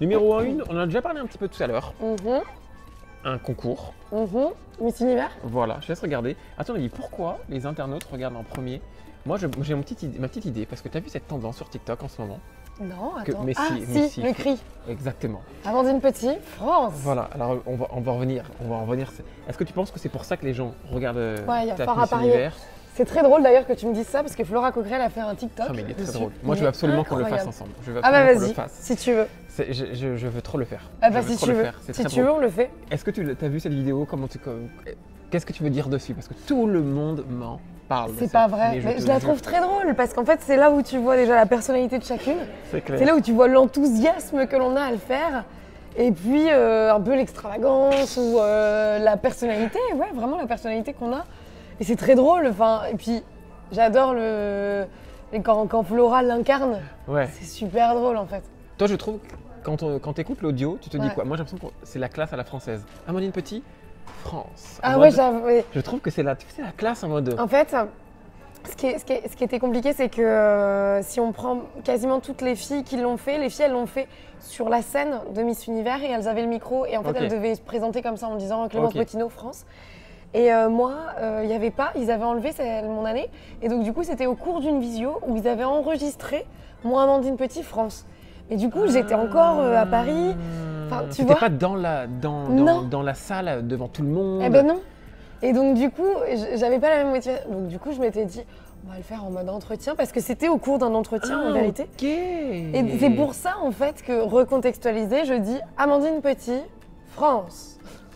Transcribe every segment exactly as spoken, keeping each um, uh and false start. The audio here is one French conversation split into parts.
Numéro un, on en a déjà parlé un petit peu tout à l'heure. Mhm. Un concours. Mhm. Miss Univers. Voilà, je te laisse regarder. Attends, on dit pourquoi les internautes regardent en premier. Moi, je- j'ai mon petit idée- ma petite idée, parce que tu as vu cette tendance sur TikTok en ce moment. Non, Que- attends. mais ah, si, si, mais si. le cri. Exactement. Amandine Petit, France. Voilà, alors on va, on va revenir. On va en revenir. Est-ce que tu penses que c'est pour ça que les gens regardent euh, Ouais, il y a ta fort à Miss parier. Univers? C'est très drôle d'ailleurs que tu me dises ça parce que Flora Coquerel a fait un TikTok. Ah, mais il est très dessus. drôle. Moi, Il je veux est absolument qu'on le fasse incroyable. ensemble. Je veux Ah bah absolument qu'on le vas-y, fasse. si tu veux. C'est- Je, je- je veux trop le faire. Ah bah Je veux si trop tu le veux. faire. C'est Si très tu drôle. veux, on le fait. Est-ce que tu as vu cette vidéo? Comment tu, comme- Qu'est-ce que tu veux dire dessus? Parce que tout le monde m'en parle. de C'est cette- pas vrai. mais Mais te je la jure. trouve très drôle parce qu'en fait, c'est là où tu vois déjà la personnalité de chacune. C'est clair. C'est là où tu vois l'enthousiasme que l'on a à le faire. Et puis euh, un peu l'extravagance ou euh, la personnalité, ouais, vraiment la personnalité qu'on a. Et c'est très drôle. Enfin, et puis j'adore le et quand, quand Flora l'incarne. Ouais. C'est super drôle en fait. Toi, je trouve que quand, on- quand tu écoutes l'audio, tu te dis Ouais. quoi? Moi, j'ai l'impression que c'est la classe à la française. Amandine Petit, France. En Ah mode- ouais, j'avoue. ouais. Je trouve que c'est la, c'est la classe en mode. En fait, ce qui, est- ce qui est- ce qui était compliqué, c'est que euh, si on prend quasiment toutes les filles qui l'ont fait, les filles, elles l'ont fait sur la scène de Miss Univers et elles avaient le micro et en fait, Ok. elles devaient se présenter comme ça en disant Clémence Ok. Bottineau, France. Et euh, moi, il n'y avait pas, ils avaient enlevé c'est mon année. Et donc, du coup, c'était au cours d'une visio où ils avaient enregistré moi, Amandine Petit, France. Et du coup, j'étais encore euh, à Paris. Enfin, tu T'étais vois. pas dans la, dans, Non. dans, dans la salle devant tout le monde. Eh ben non. Et donc du coup, j- j'avais pas la même motivation. Donc du coup, je m'étais dit, on va le faire en mode entretien parce que c'était au cours d'un entretien Ah, en vérité. Ok. Et c'est pour ça en fait que recontextualisé, je dis Amandine Petit, France.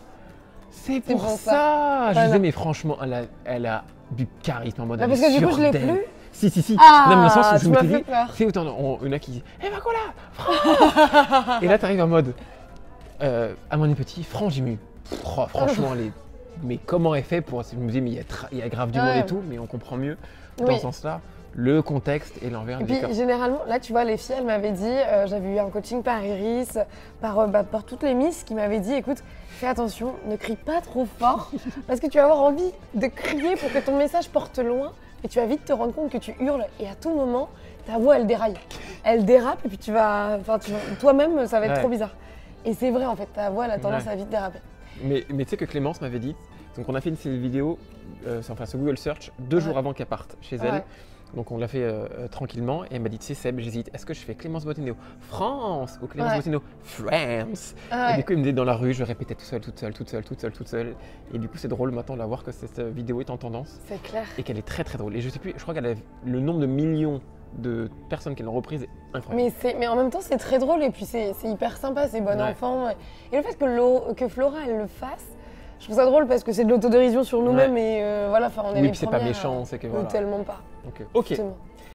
C'est pour, pour ça. ça. Je Voilà. disais, mais franchement, elle a, elle a du charisme en mode. Bah, elle parce est que du coup, sûre je l'ai d'elle. plus. Si, si, si. Ah, non, mais dans le sens où je tu me m'as suis fait dit, peur. c'est autant, on, une a qui dit, eh ben voilà, France. Et là, t'arrives en mode, euh, Amandine Petit, France, j'ai mis, oh, franchement, elle est, mais comment elle fait pour, je me dis, mais il y a, tra- il y a grave du Ouais. monde et tout, mais on comprend mieux dans Oui. ce sens-là, le contexte et l'envers Et du puis décor. généralement, là tu vois, les filles, elles m'avaient dit, euh, j'avais eu un coaching par Iris, par, euh, bah, par toutes les Miss qui m'avaient dit, écoute, fais attention, ne crie pas trop fort, parce que tu vas avoir envie de crier pour que ton message porte loin, et tu vas vite te rendre compte que tu hurles, et à tout moment, ta voix, elle déraille. Elle dérape, et puis tu vas, enfin, tu vas- toi-même, ça va être Ouais. trop bizarre. Et c'est vrai, en fait, ta voix, elle a tendance Ouais. à vite déraper. Mais, mais tu sais que Clémence m'avait dit, donc on a fait une série vidéo, euh, sur- enfin sur Google Search, deux Ouais. jours avant qu'elle parte chez elle. Ouais. Donc on l'a fait euh, euh, tranquillement et elle m'a dit, tu sais Seb, j'hésite, est-ce que je fais Clémence Bottineau France ou Clémence Ouais. Bottineau France? Ah Et ouais. du coup il me dit dans la rue, je répétais tout seul, toute seule, toute seule, toute seule, toute seule. Et du coup c'est drôle maintenant de la voir que cette euh, vidéo est en tendance C'est clair. et qu'elle est très très drôle. Et je sais plus, je crois qu'elle a le nombre de millions de personnes qui l'ont reprise est incroyable. Mais, c'est- mais en même temps, c'est très drôle et puis c'est c'est hyper sympa, c'est bon Ouais. enfant. Et le fait que, Lo- que Flora, elle le fasse, je trouve ça drôle parce que c'est de l'autodérision sur nous-mêmes et euh, voilà, enfin, on est Oui, les puis c'est pas premières, méchant, euh, c'est que euh, voilà. Tellement pas. Donc, euh, ok. Justement.